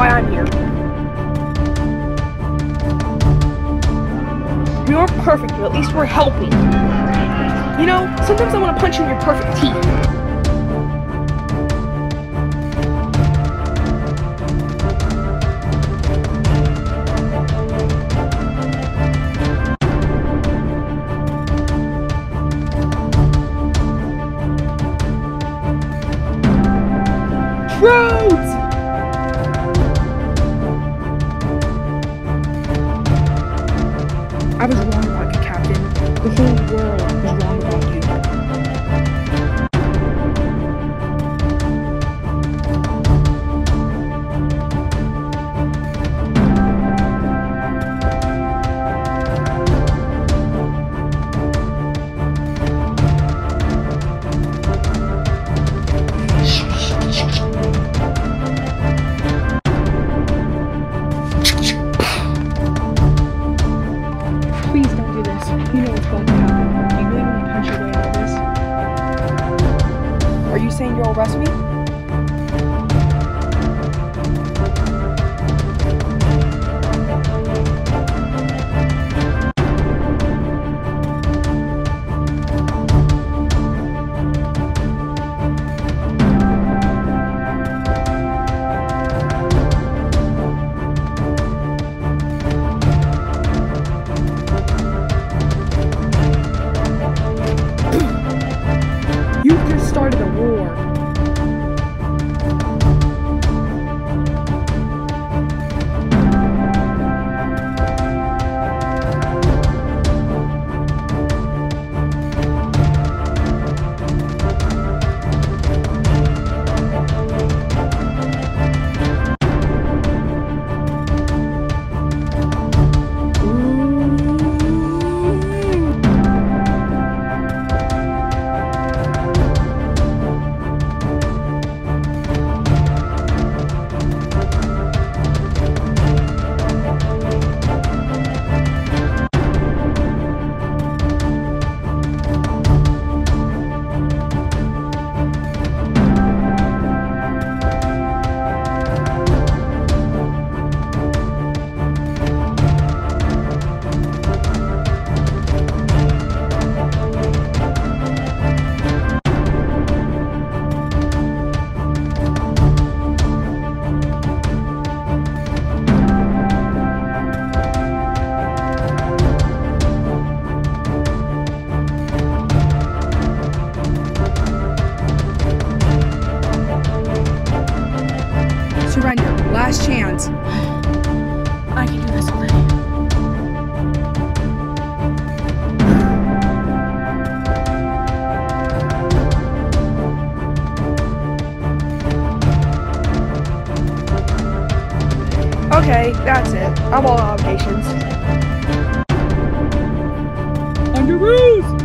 why I'm here. We aren't perfect, but at least we're helping. You know, sometimes I want to punch you in your perfect teeth. Roads! I was wrong about you, Captain. The whole world was wrong about you. Please don't do this. You know what's about to happen. Do you really want to punch your way out of this? Are you saying you'll arrest me? You just started a war. Surrender. Last chance. I can do this all day. Okay, that's it. I'm all out of patience. Under Bruce!